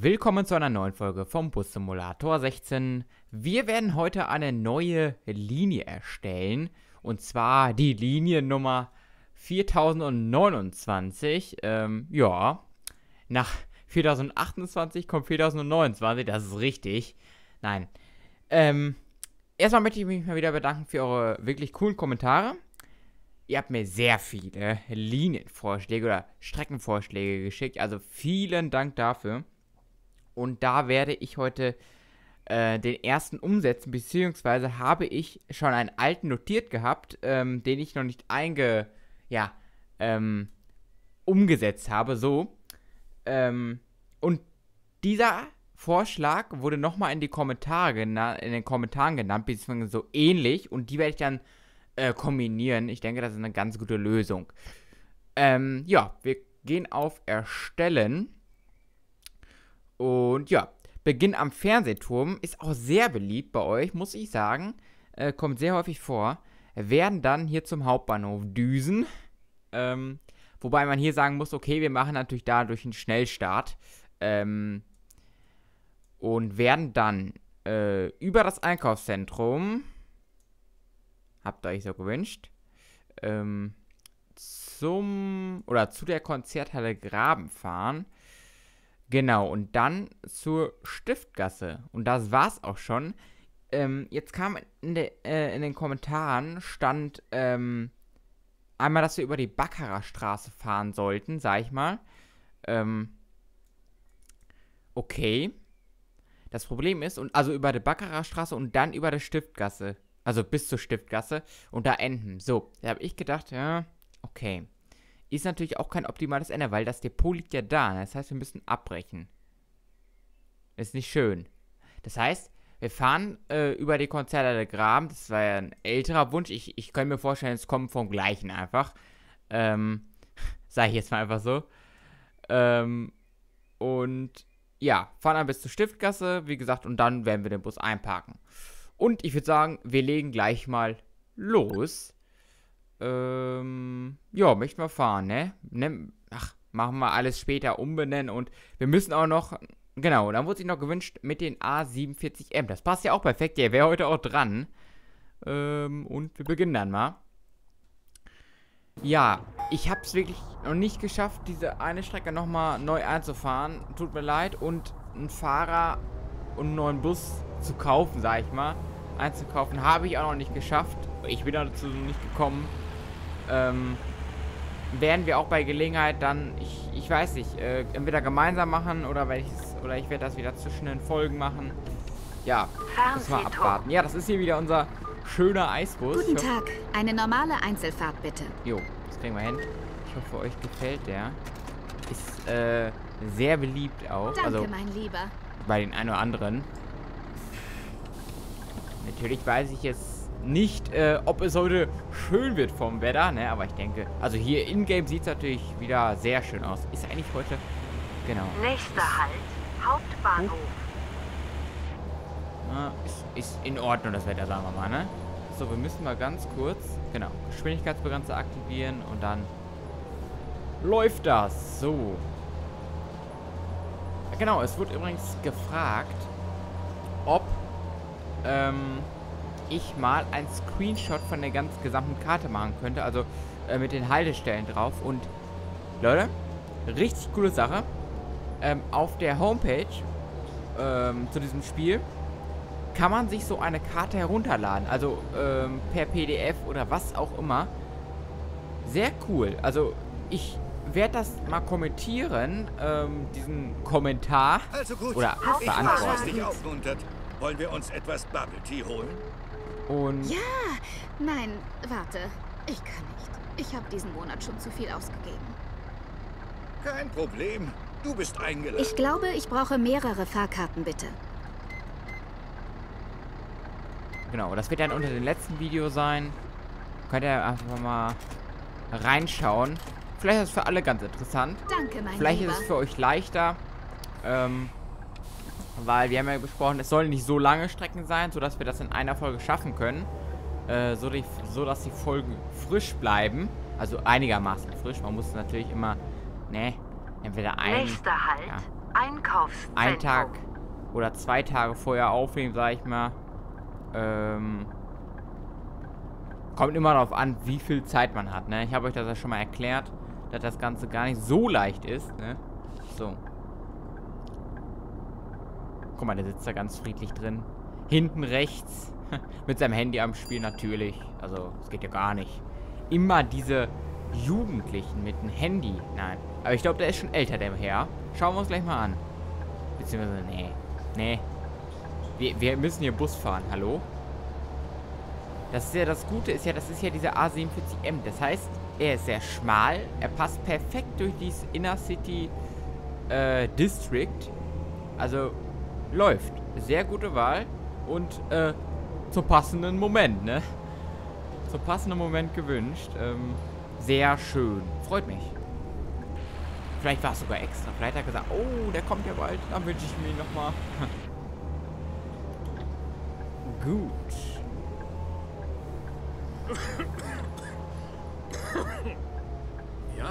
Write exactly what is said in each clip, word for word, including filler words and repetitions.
Willkommen zu einer neuen Folge vom Bus Simulator sechzehn. Wir werden heute eine neue Linie erstellen. Und zwar die Linie Nummer viertausendneunundzwanzig. Ähm, ja. Nach viertausendachtundzwanzig kommt viertausendneunundzwanzig, das ist richtig. Nein. Ähm, erstmal möchte ich mich mal wieder bedanken für eure wirklich coolen Kommentare. Ihr habt mir sehr viele Linienvorschläge oder Streckenvorschläge geschickt. Also vielen Dank dafür. Und da werde ich heute äh, den ersten umsetzen, beziehungsweise habe ich schon einen alten notiert gehabt, ähm, den ich noch nicht einge, ja, ähm, umgesetzt habe, so. Ähm, und dieser Vorschlag wurde nochmal in die Kommentare genannt, in den Kommentaren genannt, beziehungsweise so ähnlich, und die werde ich dann äh, kombinieren. Ich denke, das ist eine ganz gute Lösung. Ähm, ja, wir gehen auf Erstellen. Und ja, Beginn am Fernsehturm ist auch sehr beliebt bei euch, muss ich sagen. Äh, kommt sehr häufig vor. Werden dann hier zum Hauptbahnhof düsen. Ähm, wobei man hier sagen muss, okay, wir machen natürlich dadurch einen Schnellstart. Ähm, und werden dann äh, über das Einkaufszentrum, habt ihr euch so gewünscht, ähm, zum, oder zu der Konzerthalle Graben fahren. Genau, und dann zur Stiftgasse. Und das war's auch schon. Ähm, jetzt kam in, de, äh, in den Kommentaren, stand ähm, einmal, dass wir über die Baccarer Straße fahren sollten, sag ich mal. Ähm, okay. Das Problem ist, und also über die Baccarer Straße und dann über die Stiftgasse. Also bis zur Stiftgasse und da enden. So, da habe ich gedacht, ja, okay. Ist natürlich auch kein optimales Ende, weil das Depot liegt ja da. Das heißt, wir müssen abbrechen. Ist nicht schön. Das heißt, wir fahren äh, über die Konzerthalle Graben. Das war ja ein älterer Wunsch. Ich, ich kann mir vorstellen, es kommt vom Gleichen einfach. Ähm, sag ich jetzt mal einfach so. Ähm, und ja, fahren dann bis zur Stiftgasse, wie gesagt, und dann werden wir den Bus einparken. Und ich würde sagen, wir legen gleich mal los. Ähm, ja, möchten wir fahren, ne? ne? Ach, machen wir alles später umbenennen und wir müssen auch noch, genau, dann wurde sich noch gewünscht mit den A siebenundvierzig M. Das passt ja auch perfekt, der wäre heute auch dran. Ähm, und wir beginnen dann mal. Ja, ich habe es wirklich noch nicht geschafft, diese eine Strecke nochmal neu einzufahren. Tut mir leid. Und einen Fahrer und einen neuen Bus zu kaufen, sag ich mal. Einzukaufen, habe ich auch noch nicht geschafft. Ich bin dazu nicht gekommen. Ähm, werden wir auch bei Gelegenheit dann, ich, ich weiß nicht, äh, entweder gemeinsam machen oder, weil oder ich werde das wieder zwischen den Folgen machen. Ja, müssen wir abwarten. Ja, das ist hier wieder unser schöner Eisbus. Guten Tag, eine normale Einzelfahrt bitte. Jo, das kriegen wir hin. Ich hoffe, euch gefällt der. Ist äh, sehr beliebt auch. Danke, also, mein Lieber. Bei den einen oder anderen. Natürlich weiß ich jetzt nicht, äh, ob es heute schön wird vom Wetter, ne, aber ich denke, also hier in-game sieht es natürlich wieder sehr schön aus. Ist eigentlich heute, genau. Nächster Halt, Hauptbahnhof. Na, ist, ist in Ordnung das Wetter, sagen wir mal, ne? So, wir müssen mal ganz kurz, genau, Geschwindigkeitsbegrenzer aktivieren und dann läuft das. So. Genau, es wurde übrigens gefragt, ob ähm, ich mal einen Screenshot von der ganz gesamten Karte machen könnte, also äh, mit den Haltestellen drauf. Und Leute, richtig coole Sache. Ähm, auf der Homepage ähm, zu diesem Spiel kann man sich so eine Karte herunterladen, also ähm, per P D F oder was auch immer. Sehr cool. Also ich werde das mal kommentieren, ähm, diesen Kommentar also gut, oder ich beantworten. weiß, was dich aufmuntert. Wollen wir uns etwas Bubble Tea holen? Und Ja, nein, warte. Ich kann nicht. Ich habe diesen Monat schon zu viel ausgegeben. Kein Problem. Du bist eingeladen. Ich glaube, ich brauche mehrere Fahrkarten, bitte. genau, das wird dann unter dem letzten Video sein. Könnt ihr einfach mal reinschauen. Vielleicht ist es für alle ganz interessant. Danke, mein Vielleicht Lieber. ist es für euch leichter. Ähm, weil wir haben ja besprochen, es sollen nicht so lange Strecken sein, sodass wir das in einer Folge schaffen können. Äh, so, die, so dass die Folgen frisch bleiben. Also einigermaßen frisch. Man muss natürlich immer, ne, entweder ein... Nächster Halt, Ja, Einkaufszentrum. einen Tag oder zwei Tage vorher aufnehmen, sag ich mal. Ähm, kommt immer darauf an, wie viel Zeit man hat, ne? Ich habe euch das ja schon mal erklärt, dass das Ganze gar nicht so leicht ist, ne? So. Guck mal, der sitzt da ganz friedlich drin. Hinten rechts. Mit seinem Handy am Spiel natürlich. Also, das geht ja gar nicht. Immer diese Jugendlichen mit dem Handy. Nein. Aber ich glaube, der ist schon älter, der Herr. Schauen wir uns gleich mal an. Beziehungsweise, nee. Nee. Wir, wir müssen hier Bus fahren. Hallo? Das ist ja das Gute, ist ja, das ist ja dieser A siebenundvierzig M. Das heißt, er ist sehr schmal. Er passt perfekt durch dieses Inner City äh, District. Also, läuft. Sehr gute Wahl. Und, äh, zum passenden Moment, ne? Zum passenden Moment gewünscht. Ähm, sehr schön. Freut mich. Vielleicht war es sogar extra. Vielleicht hat er gesagt, oh, der kommt ja bald. Dann wünsche ich mir ihn nochmal. Gut. Ja?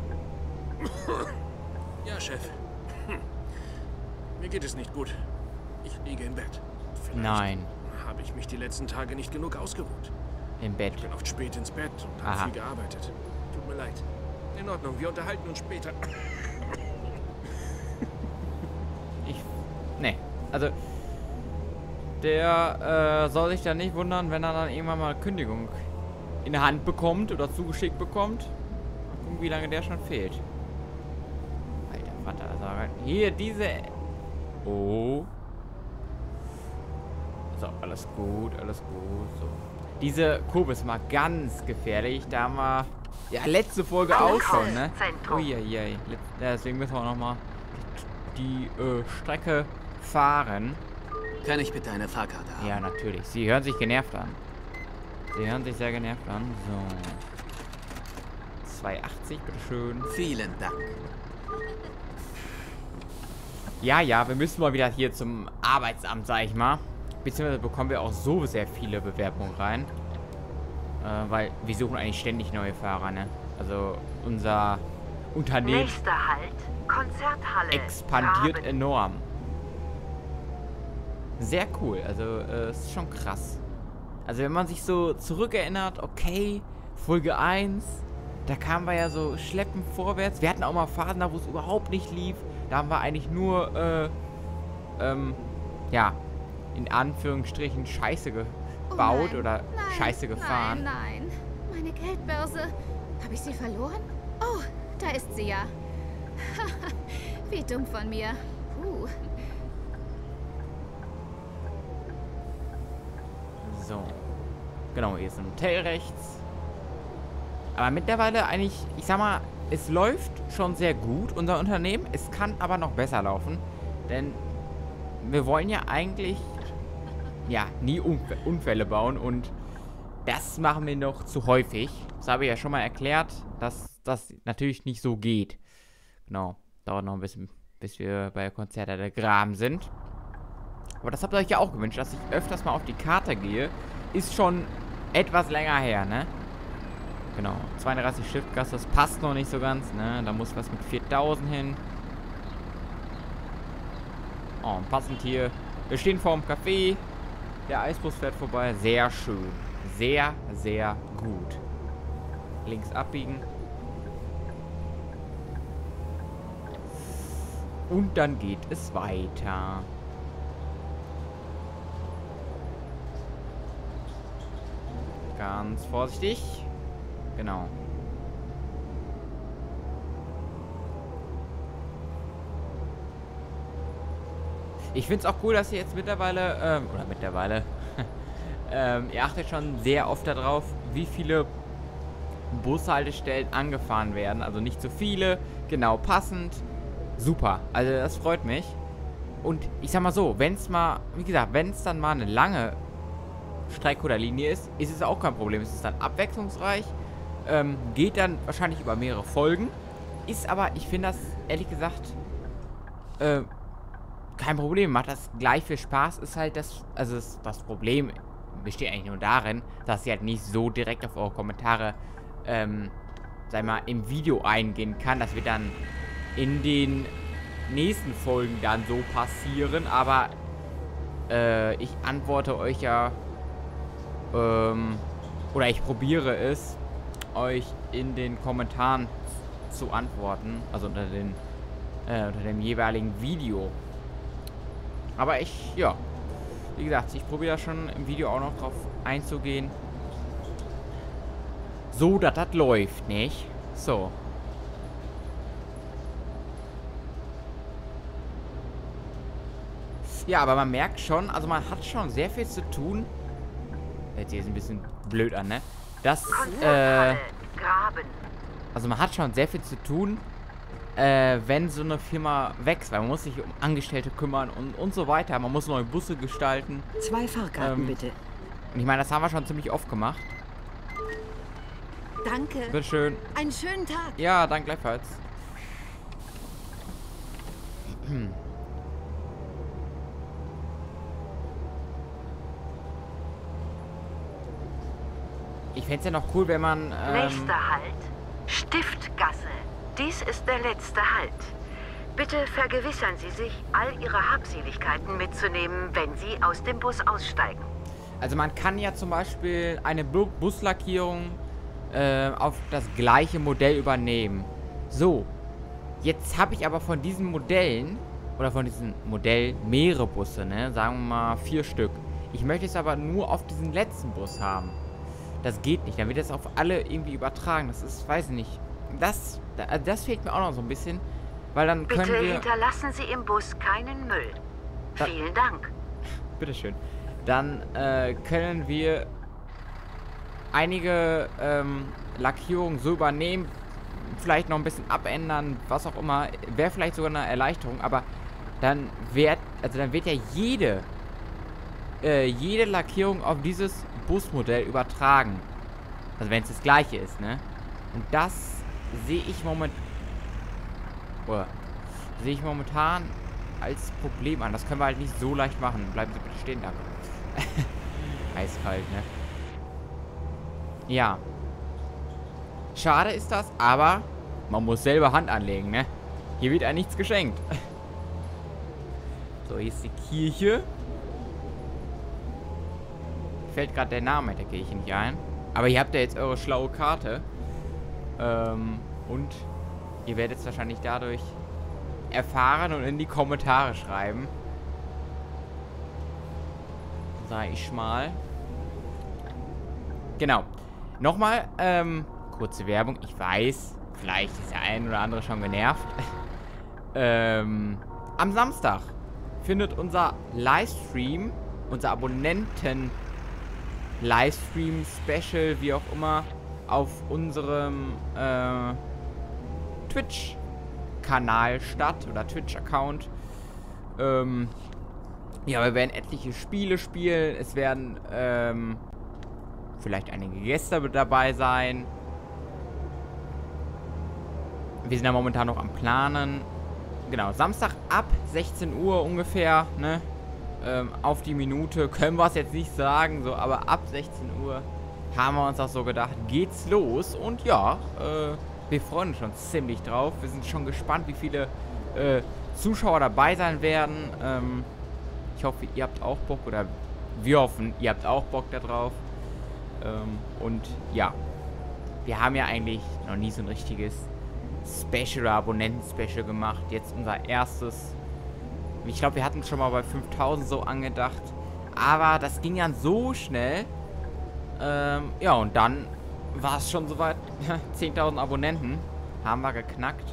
Ja, Chef. Hm. Mir geht es nicht gut. Ich liege im Bett. Vielleicht Nein. habe ich mich die letzten Tage nicht genug ausgeruht. Im Bett. Ich bin oft spät ins Bett und habe Aha. viel gearbeitet. Tut mir leid. In Ordnung, wir unterhalten uns später. Ich. Nee. Also. Der äh, soll sich dann nicht wundern, wenn er dann irgendwann mal Kündigung in der Hand bekommt oder zugeschickt bekommt. Mal gucken, wie lange der schon fehlt. Alter Vater, also hier diese. Oh. So, alles gut, alles gut. So. Diese Kurve ist mal ganz gefährlich. Da haben wir. Ja, letzte Folge auch schon, ne? Uiuiui. Ja, deswegen müssen wir auch nochmal die äh, Strecke fahren. Kann ich bitte eine Fahrkarte haben? Ja, natürlich. Sie hören sich genervt an. Sie hören sich sehr genervt an. So. zwei achtzig, bitteschön. Vielen Dank. Ja, ja, wir müssen mal wieder hier zum Arbeitsamt, sag ich mal. Beziehungsweise bekommen wir auch so sehr viele Bewerbungen rein. Äh, weil wir suchen eigentlich ständig neue Fahrer, ne? Also unser Unternehmen Nächster Halt, Konzerthalle. expandiert Graben. enorm. Sehr cool, also äh, ist schon krass. Also wenn man sich so zurückerinnert, okay, Folge eins, da kamen wir ja so schleppend vorwärts. Wir hatten auch mal Phasen, da wo es überhaupt nicht lief. Da haben wir eigentlich nur, äh, ähm, ja, in Anführungsstrichen Scheiße gebaut Oh nein, oder nein, Scheiße gefahren. Nein, nein. Meine Geldbörse. Habe ich sie verloren? Oh, da ist sie ja. Wie dumm von mir. Puh. So. Genau, hier ist ein Hotel rechts. Aber mittlerweile eigentlich, ich sag mal, es läuft schon sehr gut, unser Unternehmen. Es kann aber noch besser laufen. Denn wir wollen ja eigentlich, ja, nie Unfä- Unfälle bauen. Und das machen wir noch zu häufig. Das habe ich ja schon mal erklärt, dass das natürlich nicht so geht. Genau. Dauert noch ein bisschen, bis wir bei Konzerten der Graben sind. Aber das habt ihr euch ja auch gewünscht, dass ich öfters mal auf die Karte gehe. Ist schon etwas länger her, ne? Genau. zweiunddreißig Stiftgasse, das passt noch nicht so ganz, ne? Da muss was mit viertausend hin. Oh, und passend hier. Wir stehen vor dem Café. Der Eisbus fährt vorbei. Sehr schön. Sehr, sehr gut. Links abbiegen. Und dann geht es weiter. Ganz vorsichtig. Genau. Ich finde es auch cool, dass ihr jetzt mittlerweile, ähm, oder mittlerweile, ähm, ihr achtet schon sehr oft darauf, wie viele Bushaltestellen angefahren werden. Also nicht zu viele, genau passend. Super, also das freut mich. Und ich sag mal so, wenn es mal, wie gesagt, wenn es dann mal eine lange Strecke oder Linie ist, ist es auch kein Problem. Es ist dann abwechslungsreich, ähm, geht dann wahrscheinlich über mehrere Folgen, ist aber, ich finde das, ehrlich gesagt, äh, kein Problem. Macht das gleich viel Spaß, ist halt das, also das, das Problem besteht eigentlich nur darin, dass sie halt nicht so direkt auf eure Kommentare, ähm, sag mal, im Video eingehen kann, dass wir dann in den nächsten Folgen dann so passieren, aber äh, ich antworte euch ja, ähm, oder ich probiere es, euch in den Kommentaren zu antworten, also unter, den, äh, unter dem jeweiligen Video. Aber ich, ja, wie gesagt, ich probiere schon im Video auch noch drauf einzugehen, so dass das läuft, nicht? So. Ja, aber man merkt schon, also man hat schon sehr viel zu tun. Jetzt hier ist ein bisschen blöd an, ne? Das, äh... Graben. Also man hat schon sehr viel zu tun, äh, wenn so eine Firma wächst, weil man muss sich um Angestellte kümmern und, und so weiter. Man muss neue Busse gestalten. Zwei Fahrkarten, ähm, bitte. Und ich meine, das haben wir schon ziemlich oft gemacht. Danke. Bitteschön. Einen schönen Tag. Ja, danke gleichfalls. Ich fände es ja noch cool, wenn man... Ähm, Nächster Halt, Stiftgasse. Dies ist der letzte Halt. Bitte vergewissern Sie sich, all Ihre Habseligkeiten mitzunehmen, wenn Sie aus dem Bus aussteigen. Also man kann ja zum Beispiel eine Bu Buslackierung äh, auf das gleiche Modell übernehmen. So, jetzt habe ich aber von diesen Modellen, oder von diesem Modell mehrere Busse, ne? Sagen wir mal vier Stück. Ich möchte es aber nur auf diesen letzten Bus haben. Das geht nicht, dann wird das auf alle irgendwie übertragen. Das ist, weiß ich nicht. Das, das fehlt mir auch noch so ein bisschen, weil dann können Bitte wir... hinterlassen Sie im Bus keinen Müll. Da- Vielen Dank. Bitteschön. Dann äh, können wir einige ähm, Lackierungen so übernehmen, vielleicht noch ein bisschen abändern, was auch immer. Wäre vielleicht sogar eine Erleichterung, aber dann wird, also dann wird ja jede, äh, jede Lackierung auf dieses Busmodell übertragen. Also wenn es das gleiche ist, ne? Und das sehe ich momentan, oder sehe ich momentan als Problem an. Das können wir halt nicht so leicht machen. Bleiben Sie bitte stehen, danke. Eiskalt, ne? Ja. Schade ist das, aber man muss selber Hand anlegen, ne? Hier wird einem nichts geschenkt. So, hier ist die Kirche. Fällt gerade der Name der Kirche nicht ein. Aber hier habt ihr jetzt eure schlaue Karte. Ähm, und ihr werdet es wahrscheinlich dadurch erfahren und in die Kommentare schreiben. Sag ich mal. Genau. Nochmal, ähm, kurze Werbung. Ich weiß, vielleicht ist der ein oder andere schon genervt. ähm, am Samstag findet unser Livestream, unser Abonnenten Livestream, Special, wie auch immer, auf unserem äh, Twitch-Kanal statt oder Twitch-Account. Ähm, ja, wir werden etliche Spiele spielen. Es werden ähm, vielleicht einige Gäste mit dabei sein. Wir sind ja momentan noch am Planen. Genau, Samstag ab sechzehn Uhr ungefähr, ne? Ähm, auf die Minute können wir es jetzt nicht sagen, so, aber ab sechzehn Uhr haben wir uns auch so gedacht, geht's los. Und ja, äh, wir freuen uns schon ziemlich drauf. Wir sind schon gespannt, wie viele äh, Zuschauer dabei sein werden. Ähm, ich hoffe, ihr habt auch Bock, oder wir hoffen, ihr habt auch Bock da drauf. Ähm, und ja, wir haben ja eigentlich noch nie so ein richtiges Special oder Abonnenten-Special gemacht. Jetzt unser erstes. Ich glaube, wir hatten es schon mal bei fünftausend so angedacht. Aber das ging dann so schnell. Ähm, ja, und dann war es schon soweit. zehntausend Abonnenten haben wir geknackt.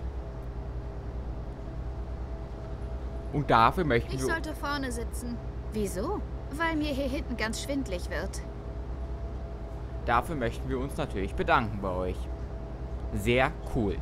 Und dafür möchten Ich wir... sollte vorne sitzen. Wieso? Weil mir hier hinten ganz schwindlig wird. Dafür möchten wir uns natürlich bedanken bei euch. Sehr cool.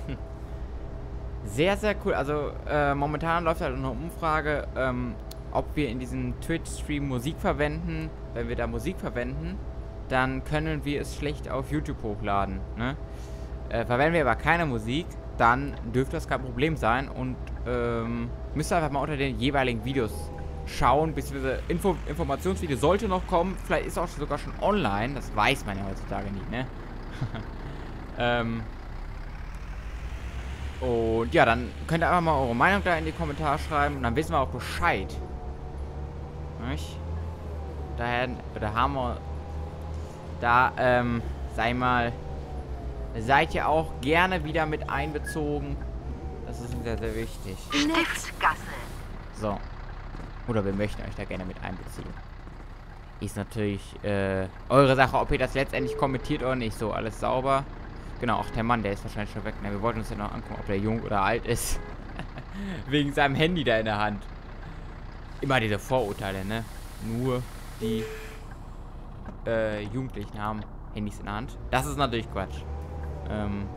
Sehr, sehr cool. Also, äh, momentan läuft halt eine Umfrage, ähm, ob wir in diesem Twitch-Stream Musik verwenden. Wenn wir da Musik verwenden, dann können wir es schlecht auf YouTube hochladen, ne? Äh, verwenden wir aber keine Musik, dann dürfte das kein Problem sein. Und, ähm, müsst ihr einfach mal unter den jeweiligen Videos schauen, beziehungsweise Info Informationsvideo sollte noch kommen. Vielleicht ist auch sogar schon online. Das weiß man ja heutzutage nicht, ne? ähm... Und ja, dann könnt ihr einfach mal eure Meinung da in die Kommentare schreiben. Und dann wissen wir auch Bescheid. Nicht? Daher, da haben wir... Da, ähm, sei mal... Seid ihr auch gerne wieder mit einbezogen. Das ist sehr, sehr wichtig. Stiftgasse. So. Oder wir möchten euch da gerne mit einbeziehen. Ist natürlich äh, eure Sache, ob ihr das letztendlich kommentiert oder nicht. So, alles sauber. Genau, auch der Mann, der ist wahrscheinlich schon weg. Na, wir wollten uns ja noch angucken, ob der jung oder alt ist. Wegen seinem Handy da in der Hand. Immer diese Vorurteile, ne? Nur die äh, Jugendlichen haben Handys in der Hand. Das ist natürlich Quatsch. Ähm,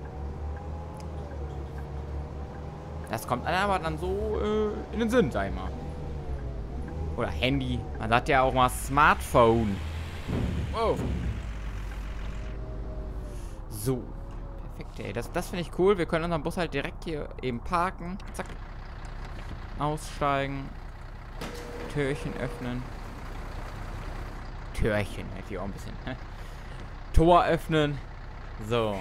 das kommt aber dann so äh, in den Sinn, sag ich mal. Oder Handy. Man sagt ja auch mal Smartphone. Oh. So. Perfekt, ey. Das, das finde ich cool. Wir können unseren Bus halt direkt hier eben parken. Zack. Aussteigen. Türchen öffnen. Türchen hätte ich auch ein bisschen. Tor öffnen. So.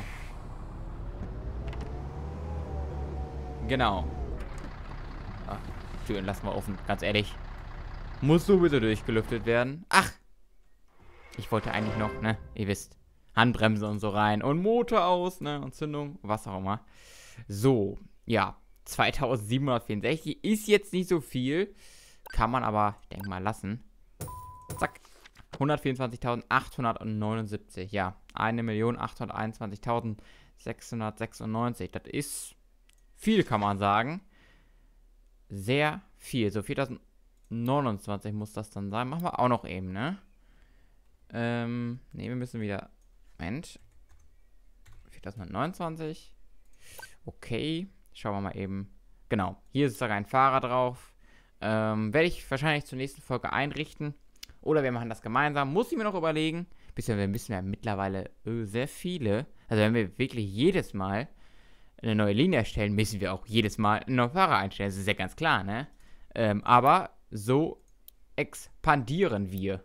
Genau. Ach, Türen lassen wir offen, ganz ehrlich. Muss sowieso durchgelüftet werden. Ach! Ich wollte eigentlich noch, ne? Ihr wisst. Handbremse und so rein. Und Motor aus, ne? Und Zündung, was auch immer. So, ja. zweitausendsiebenhundertvierundsechzig ist jetzt nicht so viel. Kann man aber, ich denke mal, lassen. Zack. hundertvierundzwanzigtausendachthundertneunundsiebzig. Ja. eine Million achthunderteinundzwanzigtausendsechshundertsechsundneunzig. Das ist viel, kann man sagen. Sehr viel. So, viertausendneunundzwanzig muss das dann sein. Machen wir auch noch eben, ne? Ähm, ne, wir müssen wieder... Moment. viertausendneunundzwanzig. Okay. Schauen wir mal eben. Genau. Hier ist sogar ein Fahrer drauf. Ähm, werde ich wahrscheinlich zur nächsten Folge einrichten. Oder wir machen das gemeinsam. Muss ich mir noch überlegen. Bisher wissen wir mittlerweile äh, sehr viele. Also wenn wir wirklich jedes Mal eine neue Linie erstellen, müssen wir auch jedes Mal einen neuen Fahrer einstellen. Das ist ja ganz klar, ne? Ähm, aber so expandieren wir.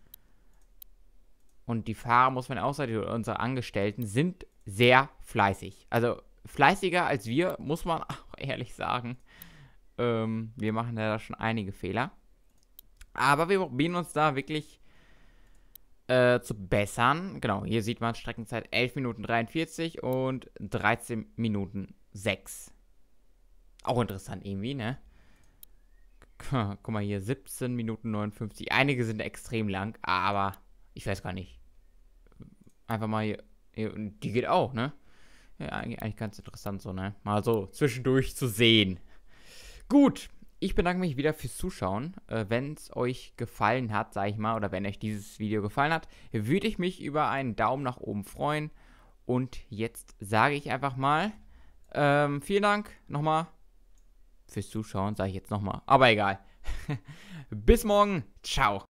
Und die Fahrer, muss man auch sagen, unsere Angestellten sind sehr fleißig. Also fleißiger als wir, muss man auch ehrlich sagen. Ähm, wir machen da schon einige Fehler. Aber wir probieren uns da wirklich äh, zu bessern. Genau, hier sieht man Streckenzeit elf Minuten dreiundvierzig und dreizehn Minuten sechs. Auch interessant irgendwie, ne? Guck mal hier, siebzehn Minuten neunundfünfzig. Einige sind extrem lang, aber ich weiß gar nicht. Einfach mal hier, hier die geht auch, ne? Ja, eigentlich, eigentlich ganz interessant so, ne? Mal so zwischendurch zu sehen. Gut, ich bedanke mich wieder fürs Zuschauen. Äh, wenn es euch gefallen hat, sage ich mal, oder wenn euch dieses Video gefallen hat, würde ich mich über einen Daumen nach oben freuen. Und jetzt sage ich einfach mal, ähm, vielen Dank nochmal fürs Zuschauen, sage ich jetzt nochmal. Aber egal. Bis morgen. Ciao.